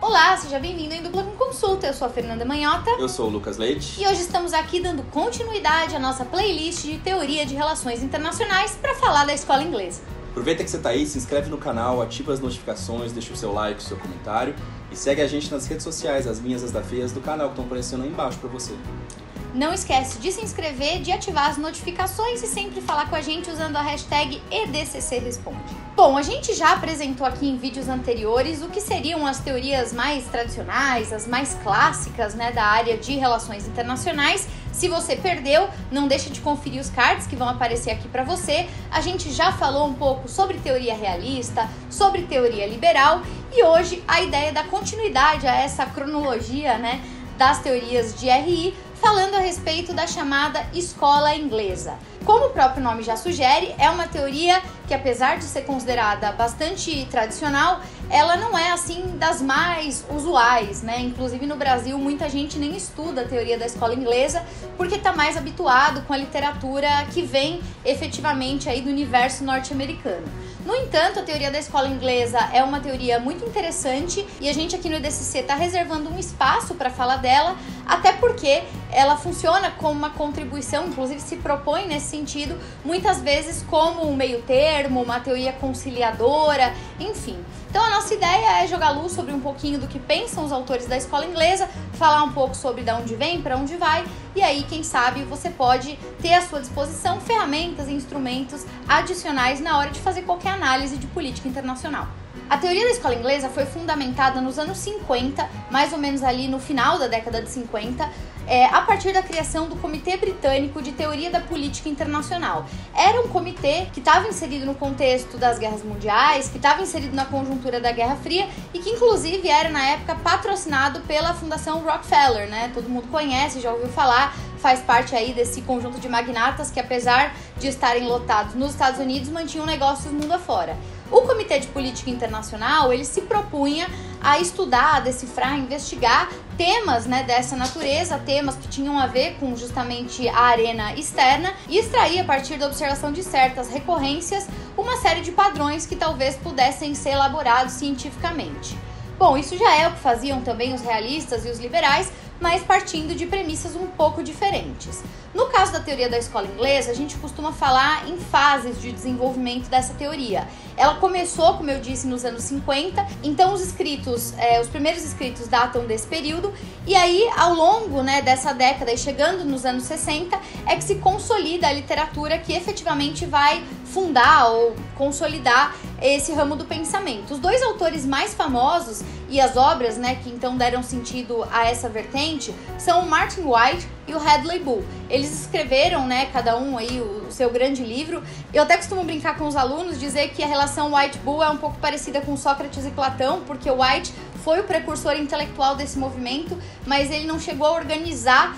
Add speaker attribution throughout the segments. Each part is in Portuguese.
Speaker 1: Olá, seja bem-vindo em Dupla com Consulta. Eu sou a Fernanda Manhota.
Speaker 2: Eu sou o Lucas Leite.
Speaker 1: E hoje estamos aqui dando continuidade à nossa playlist de teoria de relações internacionais para falar da escola inglesa.
Speaker 2: Aproveita que você está aí, se inscreve no canal, ativa as notificações, deixa o seu like, o seu comentário e segue a gente nas redes sociais, as minhas, as da Feias do canal que estão aparecendo aí embaixo para você.
Speaker 1: Não esquece de se inscrever, de ativar as notificações e sempre falar com a gente usando a hashtag EDCCResponde. Bom, a gente já apresentou aqui em vídeos anteriores o que seriam as teorias mais tradicionais, as mais clássicas, da área de relações internacionais. Se você perdeu, não deixe de conferir os cards que vão aparecer aqui para você. A gente já falou um pouco sobre teoria realista, sobre teoria liberal e hoje a ideia é dar continuidade a essa cronologia, das teorias de RI, falando a respeito da chamada escola inglesa. Como o próprio nome já sugere, é uma teoria que, apesar de ser considerada bastante tradicional, ela não é assim das mais usuais, Inclusive no Brasil muita gente nem estuda a teoria da escola inglesa porque está mais habituado com a literatura que vem efetivamente aí do universo norte-americano. No entanto, a teoria da escola inglesa é uma teoria muito interessante e a gente aqui no EDCC está reservando um espaço para falar dela, até porque ela funciona como uma contribuição, inclusive se propõe nesse sentido, muitas vezes como um meio termo, uma teoria conciliadora, enfim. Então a nossa ideia é jogar luz sobre um pouquinho do que pensam os autores da escola inglesa, falar um pouco sobre de onde vem, para onde vai, e aí quem sabe você pode ter à sua disposição ferramentas e instrumentos adicionais na hora de fazer qualquer análise de política internacional. A teoria da escola inglesa foi fundamentada nos anos 50, mais ou menos ali no final da década de 50, a partir da criação do Comitê Britânico de Teoria da Política Internacional. Era um comitê que estava inserido no contexto das guerras mundiais, que estava inserido na conjuntura da Guerra Fria e que inclusive era na época patrocinado pela Fundação Rockefeller, Todo mundo conhece, já ouviu falar, faz parte aí desse conjunto de magnatas que, apesar de estarem lotados nos Estados Unidos, mantinham negócios mundo afora. O Comitê de Política Internacional, ele se propunha a estudar, a decifrar, a investigar temas dessa natureza, temas que tinham a ver com justamente a arena externa e extrair a partir da observação de certas recorrências uma série de padrões que talvez pudessem ser elaborados cientificamente. Bom, isso já é o que faziam também os realistas e os liberais, mas partindo de premissas um pouco diferentes. No caso da teoria da escola inglesa, a gente costuma falar em fases de desenvolvimento dessa teoria. Ela começou, como eu disse, nos anos 50, então os primeiros escritos datam desse período, e aí ao longo dessa década e chegando nos anos 60, é que se consolida a literatura que efetivamente vai fundar ou consolidar esse ramo do pensamento. Os dois autores mais famosos e as obras que então deram sentido a essa vertente são o Martin White e o Hadley Bull. Eles escreveram, cada um aí o seu grande livro. Eu até costumo brincar com os alunos, dizer que a relação White-Bull é um pouco parecida com Sócrates e Platão, porque o White foi o precursor intelectual desse movimento, mas ele não chegou a organizar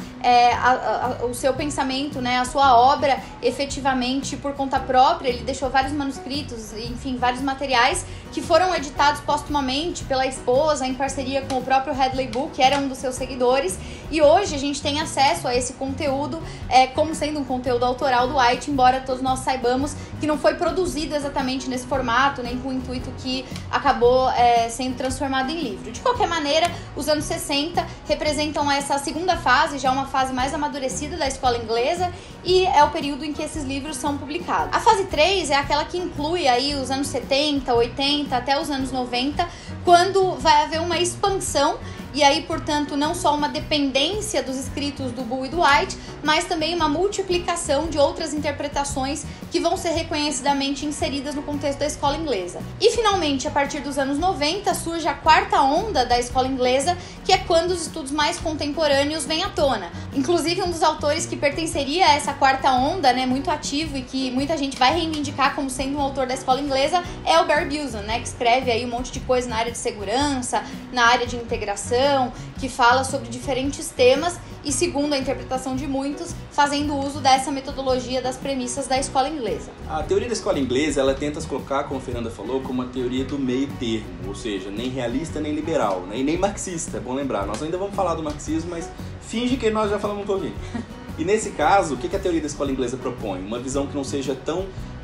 Speaker 1: o seu pensamento, a sua obra efetivamente por conta própria. Ele deixou vários manuscritos, enfim, vários materiais que foram editados póstumamente pela esposa em parceria com o próprio Hadley Bull, que era um dos seus seguidores, e hoje a gente tem acesso a esse conteúdo como sendo um conteúdo autoral do White, embora todos nós saibamos que não foi produzido exatamente nesse formato, nem com o intuito que acabou sendo transformado em livro. De qualquer maneira, os anos 60 representam essa segunda fase, já uma fase mais amadurecida da escola inglesa, e é o período em que esses livros são publicados. A fase 3 é aquela que inclui aí os anos 70, 80 até os anos 90, quando vai haver uma expansão e aí, portanto, não só uma dependência dos escritos do Bull e do White, mas também uma multiplicação de outras interpretações que vão ser reconhecidamente inseridas no contexto da escola inglesa. E, finalmente, a partir dos anos 90, surge a quarta onda da escola inglesa, que é quando os estudos mais contemporâneos vêm à tona. Inclusive, um dos autores que pertenceria a essa quarta onda, muito ativo e que muita gente vai reivindicar como sendo um autor da escola inglesa, é o Barry Busan, que escreve aí um monte de coisa na área de segurança, na área de integração, que fala sobre diferentes temas e, segundo a interpretação de muitos, fazendo uso dessa metodologia das premissas da escola inglesa.
Speaker 2: A teoria da escola inglesa, ela tenta se colocar, como a Fernanda falou, como uma teoria do meio termo, ou seja, nem realista nem liberal, e nem marxista, é bom lembrar. Nós ainda vamos falar do marxismo, mas finge que nós já falamos um pouquinho. E nesse caso, o que a teoria da escola inglesa propõe? Uma visão que não seja tão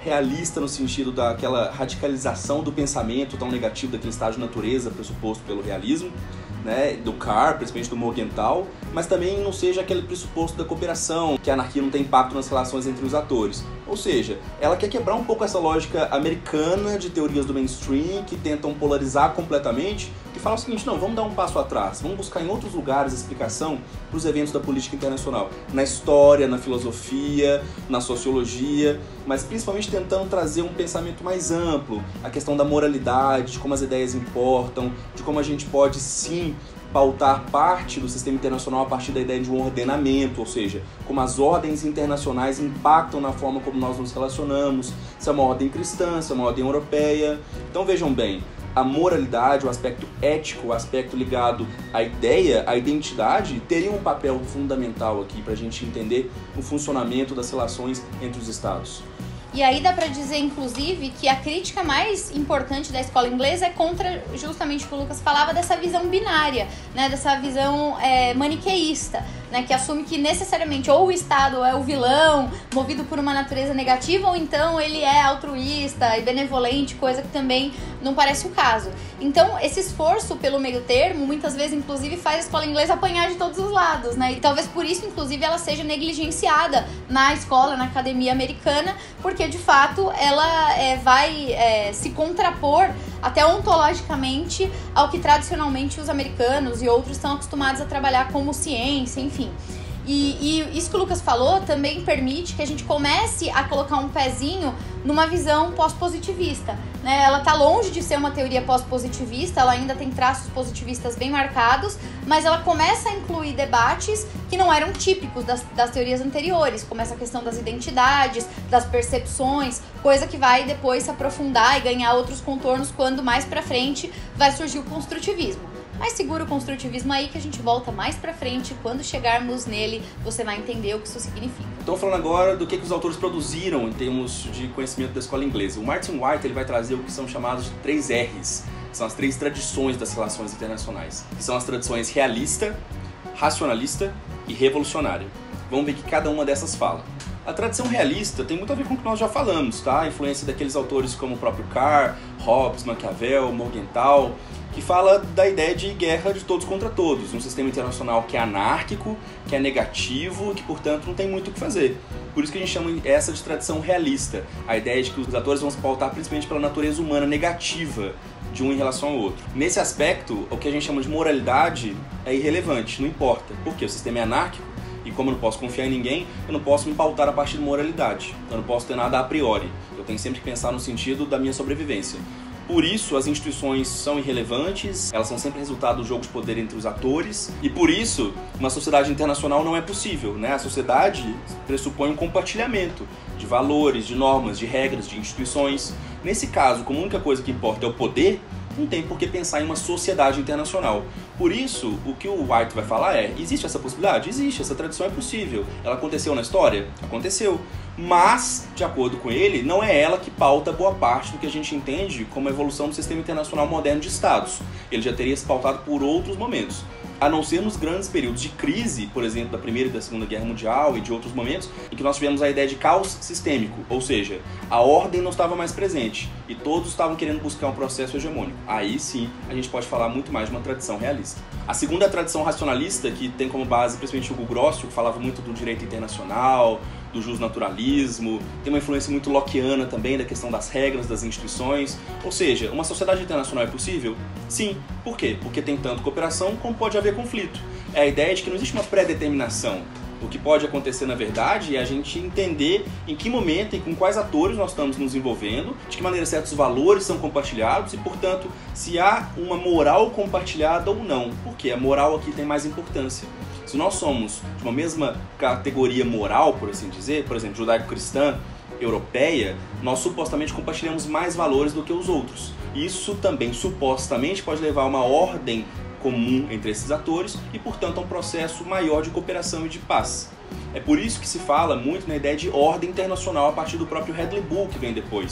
Speaker 2: realista no sentido daquela radicalização do pensamento tão negativo daquele estágio de natureza pressuposto pelo realismo, né, do Carr, principalmente do Morgenthau, mas também não seja aquele pressuposto da cooperação, que a anarquia não tem impacto nas relações entre os atores. Ou seja, ela quer quebrar um pouco essa lógica americana de teorias do mainstream que tentam polarizar completamente e falar o seguinte: não, vamos dar um passo atrás, vamos buscar em outros lugares a explicação para os eventos da política internacional, na história, na filosofia, na sociologia, mas principalmente tentando trazer um pensamento mais amplo, a questão da moralidade, de como as ideias importam, de como a gente pode sim pautar parte do sistema internacional a partir da ideia de um ordenamento, ou seja, como as ordens internacionais impactam na forma como nós nos relacionamos, se é uma ordem cristã, se é uma ordem europeia. Então vejam bem, a moralidade, o aspecto ético, o aspecto ligado à ideia, à identidade, teriam um papel fundamental aqui para a gente entender o funcionamento das relações entre os estados.
Speaker 1: E aí dá pra dizer, inclusive, que a crítica mais importante da escola inglesa é contra, justamente o que o Lucas falava, dessa visão binária, né, dessa visão maniqueísta, né, que assume que necessariamente ou o Estado é o vilão, movido por uma natureza negativa, ou então ele é altruísta e benevolente, coisa que também não parece o caso. Então, esse esforço pelo meio termo, muitas vezes, inclusive, faz a escola inglesa apanhar de todos os lados, né, e talvez por isso, inclusive, ela seja negligenciada na escola, na academia americana, porque de fato ela vai se contrapor até ontologicamente ao que tradicionalmente os americanos e outros estão acostumados a trabalhar como ciência, enfim. E isso que o Lucas falou também permite que a gente comece a colocar um pezinho numa visão pós-positivista, né? Ela está longe de ser uma teoria pós-positivista, ela ainda tem traços positivistas bem marcados, mas ela começa a incluir debates que não eram típicos das teorias anteriores, como essa questão das identidades, das percepções, coisa que vai depois se aprofundar e ganhar outros contornos quando mais pra frente vai surgir o construtivismo. Mas segura o construtivismo aí que a gente volta mais pra frente. Quando chegarmos nele, você vai entender o que isso significa.
Speaker 2: Então, falando agora do que os autores produziram em termos de conhecimento da escola inglesa. O Martin White ele vai trazer o que são chamados de 3 R's, que são as 3 tradições das relações internacionais, que são as tradições realista, racionalista e revolucionária. Vamos ver que cada uma dessas fala. A tradição realista tem muito a ver com o que nós já falamos, tá? A influência daqueles autores como o próprio Carr, Hobbes, Maquiavel, Morgenthau, que fala da ideia de guerra de todos contra todos, um sistema internacional que é anárquico, que é negativo e que, portanto, não tem muito o que fazer. Por isso que a gente chama essa de tradição realista, a ideia de que os atores vão se pautar principalmente pela natureza humana negativa de um em relação ao outro. Nesse aspecto, o que a gente chama de moralidade é irrelevante, não importa, porque o sistema é anárquico e como eu não posso confiar em ninguém, eu não posso me pautar a partir de moralidade, eu não posso ter nada a priori, eu tenho sempre que pensar no sentido da minha sobrevivência. Por isso, as instituições são irrelevantes, elas são sempre resultado do jogo de poder entre os atores, e por isso, uma sociedade internacional não é possível, né? A sociedade pressupõe um compartilhamento de valores, de normas, de regras, de instituições. Nesse caso, como a única coisa que importa é o poder, não tem por que pensar em uma sociedade internacional. Por isso, o que o White vai falar é, existe essa possibilidade? Existe, essa tradição é possível. Ela aconteceu na história? Aconteceu. Mas, de acordo com ele, não é ela que pauta boa parte do que a gente entende como a evolução do sistema internacional moderno de estados. Ele já teria se pautado por outros momentos. A não ser nos grandes períodos de crise, por exemplo, da Primeira e da Segunda Guerra Mundial e de outros momentos, em que nós tivemos a ideia de caos sistêmico, ou seja, a ordem não estava mais presente e todos estavam querendo buscar um processo hegemônico. Aí sim, a gente pode falar muito mais de uma tradição realista. A segunda é a tradição racionalista, que tem como base principalmente Hugo Grosso, que falava muito do direito internacional, do justnaturalismo, tem uma influência muito lockeana também da questão das regras, das instituições. Ou seja, uma sociedade internacional é possível? Sim. Por quê? Porque tem tanto cooperação como pode haver conflito. É a ideia de que não existe uma pré-determinação. O que pode acontecer, na verdade, é a gente entender em que momento e com quais atores nós estamos nos envolvendo, de que maneira certos valores são compartilhados e, portanto, se há uma moral compartilhada ou não. Porque a moral aqui tem mais importância. Se nós somos de uma mesma categoria moral, por assim dizer, por exemplo, judaico-cristã, europeia, nós supostamente compartilhamos mais valores do que os outros. Isso também, supostamente, pode levar a uma ordem comum entre esses atores e, portanto, a um processo maior de cooperação e de paz. É por isso que se fala muito na ideia de ordem internacional a partir do próprio Hadley Bull, que vem depois,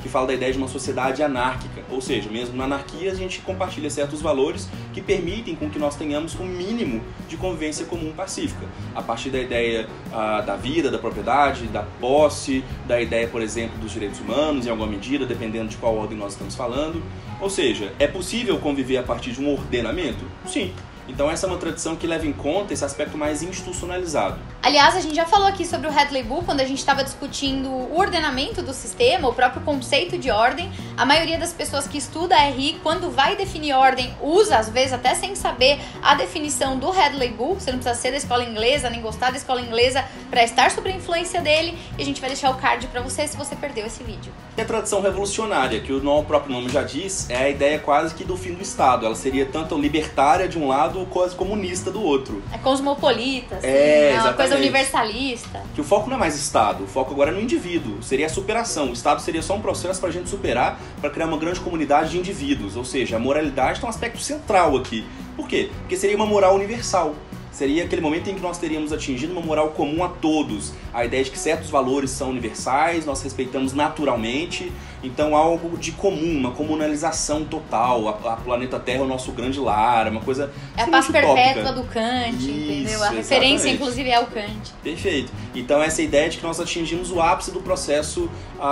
Speaker 2: que fala da ideia de uma sociedade anárquica, ou seja, mesmo na anarquia a gente compartilha certos valores que permitem com que nós tenhamos um mínimo de convivência comum pacífica, a partir da ideia da vida, da propriedade, da posse, da ideia, por exemplo, dos direitos humanos, em alguma medida, dependendo de qual ordem nós estamos falando. Ou seja, é possível conviver a partir de um ordenamento? Sim. Então essa é uma tradição que leva em conta esse aspecto mais institucionalizado.
Speaker 1: Aliás, a gente já falou aqui sobre o Hadley Bull quando a gente estava discutindo o ordenamento do sistema, o próprio conceito de ordem. A maioria das pessoas que estuda RI, quando vai definir ordem, usa, às vezes até sem saber, a definição do Hadley Bull. Você não precisa ser da escola inglesa, nem gostar da escola inglesa para estar sob a influência dele. E a gente vai deixar o card para você se você perdeu esse vídeo.
Speaker 2: E a tradição revolucionária, que o próprio nome já diz, é a ideia quase que do fim do Estado. Ela seria tanto libertária de um lado, quase comunista do outro.
Speaker 1: É cosmopolita, assim,
Speaker 2: é
Speaker 1: uma coisa universalista.
Speaker 2: Que o foco não é mais Estado, o foco agora é no indivíduo, seria a superação. O Estado seria só um processo para a gente superar, para criar uma grande comunidade de indivíduos, ou seja, a moralidade tem um aspecto central aqui. Por quê? Porque seria uma moral universal. Seria aquele momento em que nós teríamos atingido uma moral comum a todos. A ideia de que certos valores são universais, nós respeitamos naturalmente. Então algo de comum, uma comunalização total. A planeta Terra é o nosso grande lar, uma coisa
Speaker 1: é a paz perpétua do Kant, entendeu? A referência, inclusive, é o Kant.
Speaker 2: Perfeito. Então essa ideia de que nós atingimos o ápice do processo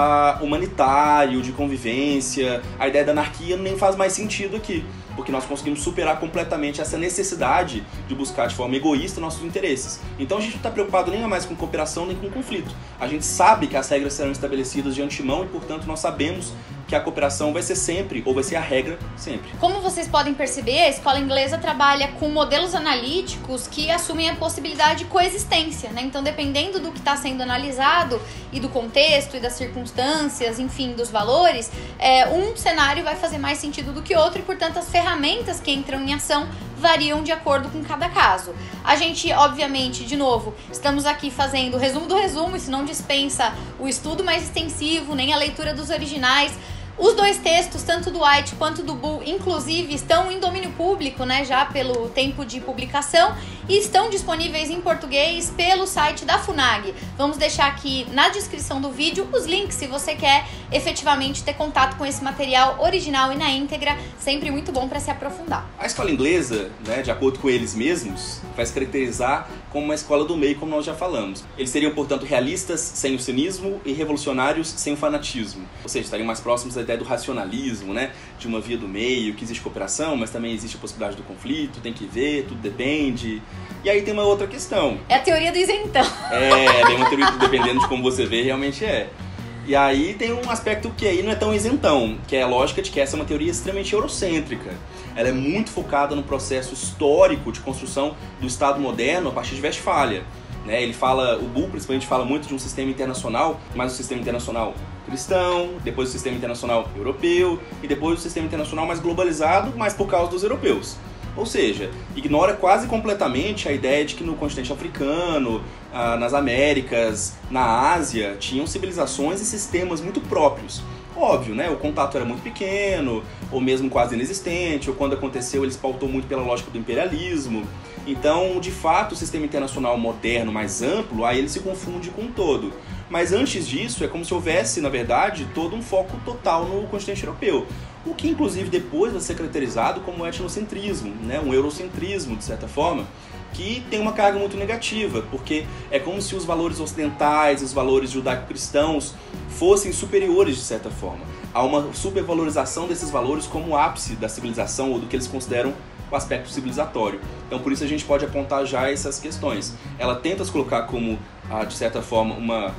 Speaker 2: humanitário, de convivência. A ideia da anarquia nem faz mais sentido aqui, porque nós conseguimos superar completamente essa necessidade de buscar de forma egoísta nossos interesses. Então a gente não está preocupado nem mais com cooperação nem com conflito. A gente sabe que as regras serão estabelecidas de antemão e, portanto, nós sabemos que a cooperação vai ser sempre, ou vai ser a regra sempre.
Speaker 1: Como vocês podem perceber, a escola inglesa trabalha com modelos analíticos que assumem a possibilidade de coexistência, né? Então, dependendo do que está sendo analisado e do contexto e das circunstâncias, enfim, dos valores, um cenário vai fazer mais sentido do que outro e, portanto, as ferramentas que entram em ação variam de acordo com cada caso. A gente, obviamente, de novo, estamos aqui fazendo o resumo do resumo, isso não dispensa o estudo mais extensivo, nem a leitura dos originais. Os dois textos, tanto do White quanto do Bull, inclusive, estão em domínio público, né, já pelo tempo de publicação, e estão disponíveis em português pelo site da FUNAG. Vamos deixar aqui na descrição do vídeo os links se você quer efetivamente ter contato com esse material original e na íntegra, sempre muito bom para se aprofundar.
Speaker 2: A escola inglesa, né, de acordo com eles mesmos, vai se caracterizar como uma escola do meio, como nós já falamos. Eles seriam, portanto, realistas sem o cinismo e revolucionários sem o fanatismo. Ou seja, estariam mais próximos da ideia do racionalismo, né, de uma via do meio, que existe cooperação, mas também existe a possibilidade do conflito, tem que ver, tudo depende. E aí tem uma outra questão.
Speaker 1: É a teoria do isentão.
Speaker 2: Tem uma teoria, dependendo de como você vê, realmente é. E aí tem um aspecto que aí não é tão isentão, que é a lógica de que essa é uma teoria extremamente eurocêntrica. Ela é muito focada no processo histórico de construção do Estado moderno a partir de Westfália. Ele fala, o Bull principalmente fala muito de um sistema internacional, mas um sistema internacional cristão, depois o sistema internacional europeu e depois o sistema internacional mais globalizado, mas por causa dos europeus. Ou seja, ignora quase completamente a ideia de que no continente africano, nas Américas, na Ásia, tinham civilizações e sistemas muito próprios. Óbvio, né? O contato era muito pequeno, ou mesmo quase inexistente, ou quando aconteceu ele se pautou muito pela lógica do imperialismo. Então, de fato, o sistema internacional moderno mais amplo, aí ele se confunde com o todo. Mas antes disso, é como se houvesse, na verdade, todo um foco total no continente europeu. O que, inclusive, depois vai ser caracterizado como etnocentrismo, né? Um eurocentrismo, de certa forma, que tem uma carga muito negativa, porque é como se os valores ocidentais, os valores judaico-cristãos fossem superiores, de certa forma. Há uma supervalorização desses valores como o ápice da civilização ou do que eles consideram o aspecto civilizatório. Então, por isso a gente pode apontar já essas questões. Ela tenta se colocar como, de certa forma, uma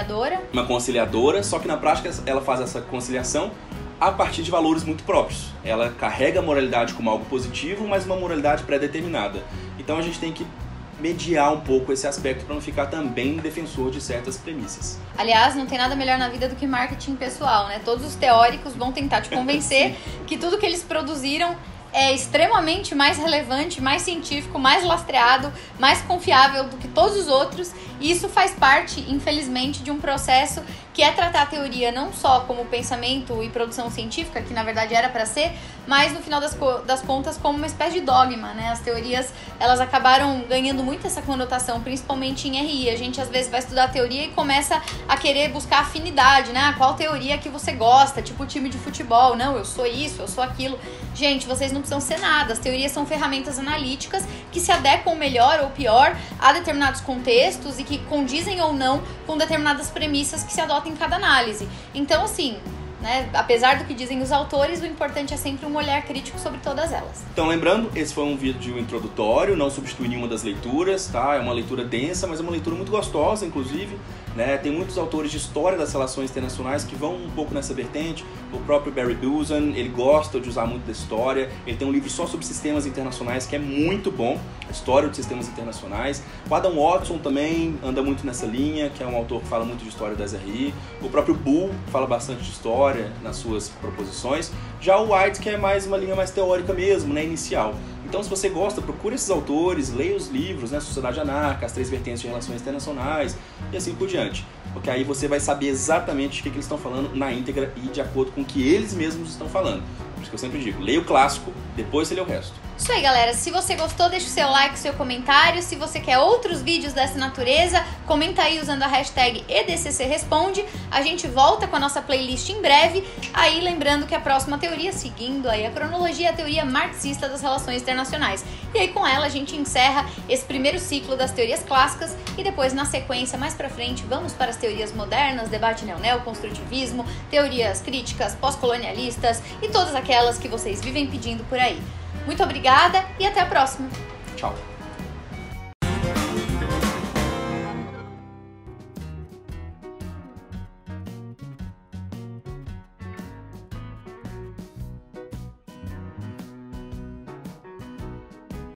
Speaker 2: conciliadora, só que na prática ela faz essa conciliação a partir de valores muito próprios. Ela carrega a moralidade como algo positivo, mas uma moralidade pré-determinada. Então a gente tem que mediar um pouco esse aspecto para não ficar também defensor de certas premissas.
Speaker 1: Aliás, não tem nada melhor na vida do que marketing pessoal, né? Todos os teóricos vão tentar te convencer que tudo que eles produziram é extremamente mais relevante, mais científico, mais lastreado, mais confiável do que todos os outros. E isso faz parte, infelizmente, de um processo que é tratar a teoria não só como pensamento e produção científica, que na verdade era para ser, mas no final das contas como uma espécie de dogma, né? As teorias, elas acabaram ganhando muito essa conotação, principalmente em RI. A gente às vezes vai estudar a teoria e começa a querer buscar afinidade, né? Qual teoria que você gosta, tipo o time de futebol, não, eu sou isso, eu sou aquilo. Gente, vocês não precisam ser nada, as teorias são ferramentas analíticas que se adequam melhor ou pior a determinados contextos e que condizem ou não com determinadas premissas que se adotam em cada análise. Então, assim, né, apesar do que dizem os autores, o importante é sempre um olhar crítico sobre todas elas.
Speaker 2: Então, lembrando, esse foi um vídeo introdutório, não substitui nenhuma das leituras, tá? É uma leitura densa, mas é uma leitura muito gostosa, inclusive, né? Tem muitos autores de história das relações internacionais que vão um pouco nessa vertente. O próprio Barry Buzan, ele gosta de usar muito da história. Ele tem um livro só sobre sistemas internacionais que é muito bom, a história dos sistemas internacionais. O Adam Watson também anda muito nessa linha, que é um autor que fala muito de história das RI. O próprio Bull fala bastante de história nas suas proposições. Já o White, que é mais uma linha mais teórica mesmo, né, inicial. Então, se você gosta, procure esses autores, leia os livros, né, Sociedade Anarca, As Três Vertentes de Relações Internacionais e assim por diante. Porque aí você vai saber exatamente o que eles estão falando na íntegra e de acordo com o que eles mesmos estão falando. Por isso que eu sempre digo, leia o clássico, depois você lê o resto.
Speaker 1: Isso aí, galera. Se você gostou, deixa o seu like, o seu comentário. Se você quer outros vídeos dessa natureza, comenta aí usando a hashtag EDCCResponde. A gente volta com a nossa playlist em breve. Aí, lembrando que a próxima teoria, seguindo aí a cronologia, é a teoria marxista das relações internacionais. E aí, com ela, a gente encerra esse primeiro ciclo das teorias clássicas e depois, na sequência, mais pra frente, vamos para as teorias modernas, debate neoconstrutivismo, teorias críticas, pós-colonialistas e todas aquelas que vocês vivem pedindo por aí. Muito obrigada e até a próxima.
Speaker 2: Tchau.